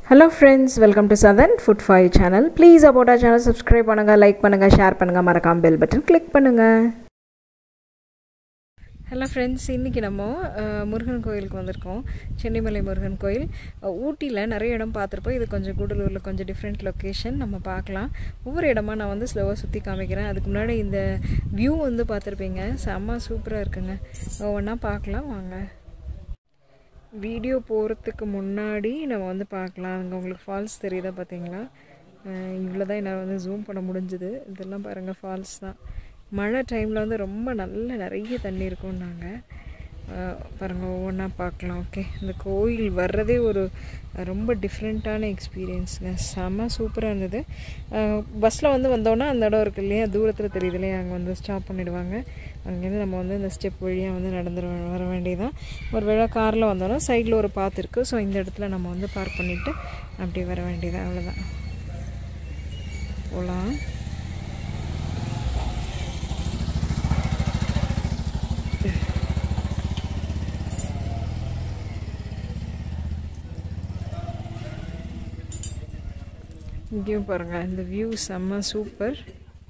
Hello friends, welcome to Southernfoodforyou channel. Please support our channel, subscribe பண்ணுங்க, like பண்ணுங்க, share பண்ணுங்க, மறக்காம bell button click பண்ணுங்க. Hello friends, இன்னைக்கு நம்ம முருகன் கோயிலுக்கு வந்திருக்கோம். சென்னிமலை முருகன் கோயில். ஊட்டில நிறைய இடம் பார்த்திருப்போம். இது கொஞ்சம் கூடலூர்ல கொஞ்சம் டிஃபரண்ட் லொகேஷன் நம்ம பார்க்கலாம். ஒவ்வொரு இடமா நான் வந்து ஸ்லோவா சுத்தி காமிக்கிறேன். அதுக்கு முன்னாடி இந்த வியூ வந்து பார்த்திருப்பீங்க. செம்ம சூப்பரா இருக்குங்க. ஒவ்வொண்ணா பார்க்கலாம் வாங்க. வீடியோ போகிறதுக்கு முன்னாடி நம்ம வந்து பார்க்கலாம். அங்கே உங்களுக்கு ஃபால்ஸ் தெரியுதா பார்த்தீங்களா? இவ்வளோ தான் என்னால் வந்து ஜூம் பண்ண முடிஞ்சுது. இதெல்லாம் பாருங்கள், ஃபால்ஸ் தான். மழை டைமில் வந்து ரொம்ப நிறைய தண்ணி இருக்கும்னாங்க. பாருங்கள், ஒவ்வொன்றா பார்க்கலாம். ஓகே, இந்த கோயில் வர்றதே ஒரு ரொம்ப டிஃப்ரெண்ட்டான எக்ஸ்பீரியன்ஸுங்க. செம்ம சூப்பராக இருந்தது. பஸ்ஸில் வந்து வந்தோன்னா அந்த இடம் இருக்குது இல்லையா, தூரத்தில் தெரியுது இல்லையா, அங்கே வந்து ஸ்டாப் பண்ணிவிடுவாங்க. அங்கேருந்து நம்ம வந்து இந்த ஸ்டெப் வழியாக வந்து நடந்து வர வேண்டியதான். ஒரு வேளை காரில் வந்தோன்னா சைடில் ஒரு பாத்து இருக்குது. ஸோ இந்த இடத்துல நம்ம வந்து பார்க் பண்ணிவிட்டு அப்படியே வர வேண்டியதான். அவ்வளோதான், போகலாம். இங்கேயும் பாருங்கள், இந்த வியூ செம்ம சூப்பர்.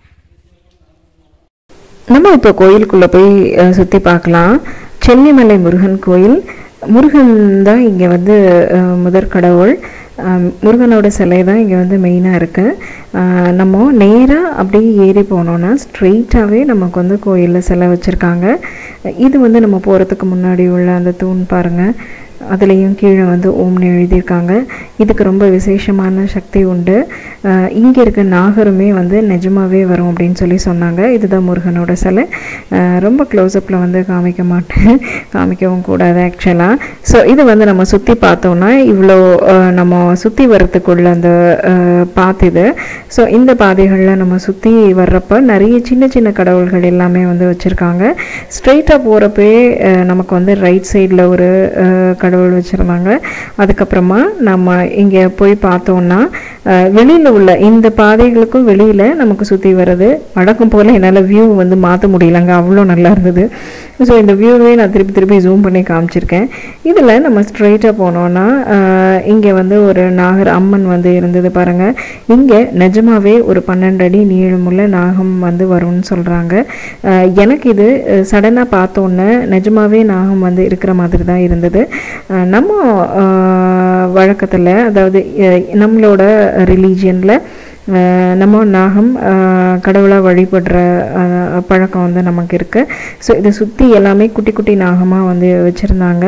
நம்ம இப்போ கோயிலுக்குள்ளே போய் சுற்றி பார்க்கலாம். சென்னிமலை முருகன் கோயில். முருகன் தான் இங்கே வந்து முதற் கடவுள். முருகனோட சிலை தான் இங்கே வந்து மெயினாக இருக்குது. நம்ம நேராக அப்படியே ஏறி போனோன்னா ஸ்ட்ரெயிட்டாகவே நமக்கு வந்து கோயிலில் சிலை வச்சுருக்காங்க. இது வந்து நம்ம போகிறதுக்கு முன்னாடி உள்ள அந்த தூண் பாருங்கள், அதுலேயும் கீழே வந்து ஓம்னு எழுதியிருக்காங்க. இதுக்கு ரொம்ப விசேஷமான சக்தி உண்டு. இங்கே இருக்க நாகருமே வந்து நிஜமாகவே வரும் அப்படின்னு சொல்லி சொன்னாங்க. இதுதான் முருகனோட சிலை. ரொம்ப க்ளோஸ்அப்பில் வந்து காமிக்க மாட்டேன், காமிக்கவும் கூடாது ஆக்சுவலாக. ஸோ இது வந்து நம்ம சுற்றி பார்த்தோன்னா இவ்வளோ நம்ம சுற்றி வர்றதுக்குள்ள அந்த பாத்து இது. ஸோ இந்த பாதைகளில் நம்ம சுற்றி வர்றப்போ நிறைய சின்ன கடவுள்கள் எல்லாமே வந்து வச்சுருக்காங்க. ஸ்ட்ரெயிட்டாக போகிறப்பே நமக்கு வந்து ரைட் சைடில் ஒரு கடவுள் வச்சுருந்தாங்க. அதுக்கப்புறமா நம்ம இங்கே போய் பார்த்தோன்னா வெளியில் உள்ள இந்த பாதைகளுக்கும் வெளியில் நமக்கு சுற்றி வர்றது வழக்கம் போல் என்னால் வியூ வந்து மாற்ற முடியலங்க, அவ்வளோ நல்லா இருந்தது. ஸோ இந்த வியூவே நான் திருப்பி ஜூம் பண்ணி காமிச்சிருக்கேன். இதில் நம்ம ஸ்ட்ரெயிட்டாக போனோன்னா இங்கே வந்து ஒரு நாகர் அம்மன் வந்து இருந்தது பாருங்கள். இங்கே நிஜமாகவே ஒரு 12 அடி நீளமுள்ள நாகம் வந்து வரும்னு சொல்கிறாங்க. எனக்கு இது சடனாக பார்த்தோன்னே நிஜமாகவே நாகம் வந்து இருக்கிற மாதிரி தான் இருந்தது. நம்ம வழக்கத்தில், அதாவது நம்மளோட ரிலீஜியனில் நம்ம நாகம் கடவுளாக வழிபடுற பழக்கம் வந்து நமக்கு இருக்குது. ஸோ இதை சுற்றி எல்லாமே குட்டி நாகமாக வந்து வச்சுருந்தாங்க.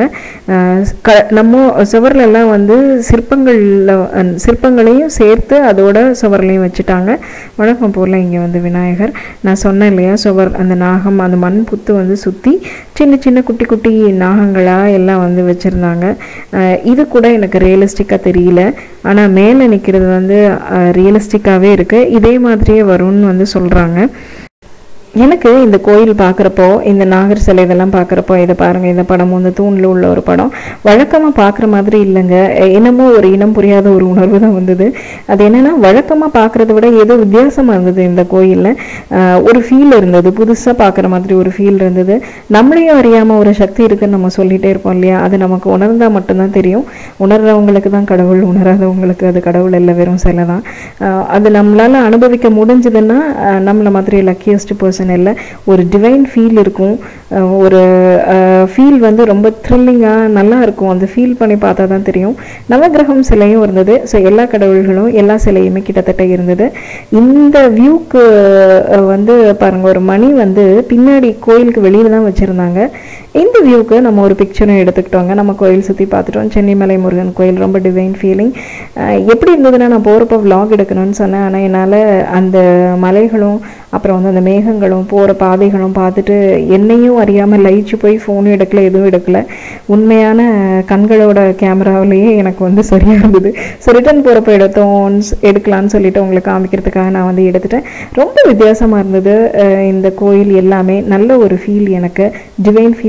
நம்ம சுவர்லெல்லாம் வந்து சிற்பங்களையும் சேர்த்து அதோட சுவர்லையும் வச்சுட்டாங்க. வழக்கம் போல் இங்கே வந்து விநாயகர், நான் சொன்னேன் இல்லையா, சுவர் அந்த நாகம் அந்த மண் புத்து வந்து சுற்றி சின்ன குட்டி நாகங்களாக எல்லாம் வந்து வச்சுருந்தாங்க. இது கூட எனக்கு ரியலிஸ்டிக்காக தெரியல, ஆனால் மேலே நிற்கிறது வந்து ரியலிஸ்டிக்காகவே இருக்குது. இதே மாதிரியே வரும்னு வந்து சொல்கிறாங்க. எனக்கு இந்த கோயில் பார்க்குறப்போ, இந்த நாகர் சிலை இதெல்லாம் பார்க்குறப்போ, இதை பாருங்கள், இந்த படம் வந்து தூணில் உள்ள ஒரு படம் வழக்கமாக பார்க்குற மாதிரி இல்லைங்க. என்னமோ ஒரு இனம் புரியாத ஒரு உணர்வு தான் வந்தது. அது என்னென்னா, வழக்கமாக பார்க்குறத விட ஏதோ வித்தியாசமாக இருந்தது. இந்த கோயிலில் ஒரு ஃபீல் இருந்தது, புதுசாக பார்க்குற மாதிரி ஒரு ஃபீல் இருந்தது. நம்மளையும் அறியாமல் ஒரு சக்தி இருக்குதுன்னு நம்ம சொல்லிகிட்டே இருப்போம் இல்லையா, அது நமக்கு உணர்ந்தால் மட்டும்தான் தெரியும். உணர்றவங்களுக்கு தான் கடவுள், உணராதவங்களுக்கு அது கடவுள் இல்லை, வெறும் சிலை தான். அது நம்மளால் அனுபவிக்க முடிஞ்சதுன்னா நம்மளை மாதிரி லக்கியஸ்ட் பர்சன் இல்லை. ஒரு டிவைன் ஃபீல் இருக்கும். ஒரு ஃபீல் வந்து ரொம்ப த்ரில்லிங்காக நல்லா இருக்கும். அந்த ஃபீல் பண்ணி பார்த்தா தான் தெரியும். நவகிரகம் சிலையும் இருந்தது. ஸோ எல்லா கடவுள்களும் எல்லா சிலையுமே கிட்டத்தட்ட இருந்தது. இந்த வியூக்கு வந்து பாருங்கள், ஒரு மணி வந்து பின்னாடி கோயிலுக்கு வெளியில் தான் வச்சுருந்தாங்க. இந்த வியூக்கு நம்ம ஒரு பிக்சரும் எடுத்துக்கிட்டோங்க. நம்ம கோயில் சுற்றி பார்த்துட்டோம். சென்னிமலை முருகன் கோயில் ரொம்ப டிவைன் ஃபீலிங். எப்படி இருந்ததுன்னா, நான் போகிறப்போ விலாக் எடுக்கணும்னு சொன்னேன், ஆனால் என்னால் அந்த மலைகளும் அப்புறம் வந்து அந்த மேகங்களும் போகிற பாதைகளும் பார்த்துட்டு என்னையும் அறியாமல் லயிச்சு போய் ஃபோனும் எடுக்கல, எதுவும் எடுக்கலை. உண்மையான கண்களோட கேமராவிலேயே எனக்கு வந்து சரியாக இருந்தது. ஸோ ரிட்டன் போகிறப்போ எடுக்கலான்னு சொல்லிட்டு உங்களுக்கு காமிக்கிறதுக்காக நான் வந்து எடுத்துட்டேன். ரொம்ப வித்தியாசமாக இருந்தது இந்த கோயில் எல்லாமே. நல்ல ஒரு ஃபீல், எனக்கு டிவைன் ஃபீல்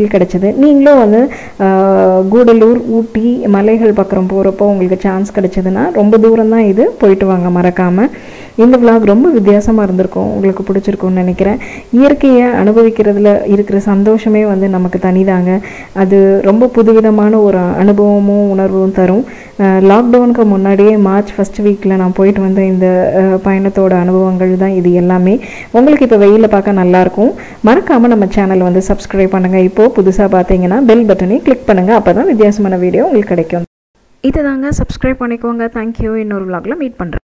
ஃபீல் கிடைச்சது. நீங்களும் வந்து கூடலூர், ஊட்டி மலைகள் பக்கம் போகிறப்போ உங்களுக்கு சான்ஸ் கிடைச்சதுன்னா ரொம்ப தூரம் தான் இது, போயிட்டு வாங்க மறக்காமல். இந்த vlog ரொம்ப வித்தியாசமாக இருந்திருக்கும், உங்களுக்கு பிடிச்சிருக்கும்னு நினைக்கிறேன். இயற்கையை அனுபவிக்கிறதுல இருக்கிற சந்தோஷமே வந்து நமக்கு தனிதாங்க. அது ரொம்ப புதுவிதமான ஒரு அனுபவமும் உணர்வும் தரும். லாக்டவுனுக்கு முன்னாடியே மார்ச் ஃபஸ்ட் வீக்கில் நான் போயிட்டு வந்த இந்த பயணத்தோட அனுபவங்கள் தான் இது எல்லாமே. உங்களுக்கு இப்போ வெயிலில் பார்க்க நல்லாயிருக்கும். மறக்காமல் நம்ம சேனலை வந்து சப்ஸ்கிரைப் பண்ணுங்கள். இப்போது புதுசாக பார்த்தீங்கன்னா பெல் பட்டனையும் கிளிக் பண்ணுங்கள். அப்போ தான் வித்தியாசமான வீடியோ உங்களுக்கு கிடைக்கும். இதை தாங்க, சப்ஸ்கிரைப் பண்ணிக்கோங்க. தேங்க்யூ. இன்னொரு vlogல மீட் பண்ணுறேன்.